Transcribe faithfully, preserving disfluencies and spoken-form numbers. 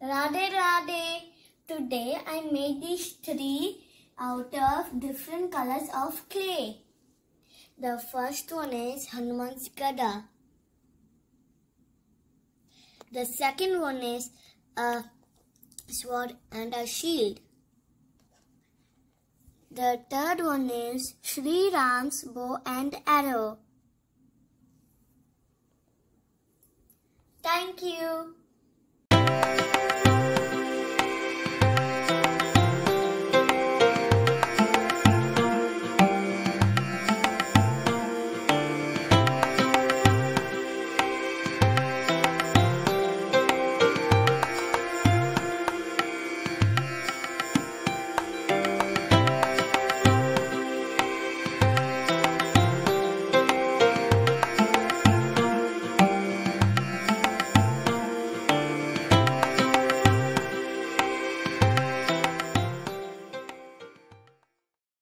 Radhe Radhe. Today I made these three out of different colors of clay. The first one is Hanuman's Gada. The second one is a sword and a shield. The third one is Sri Ram's bow and arrow. Thank you.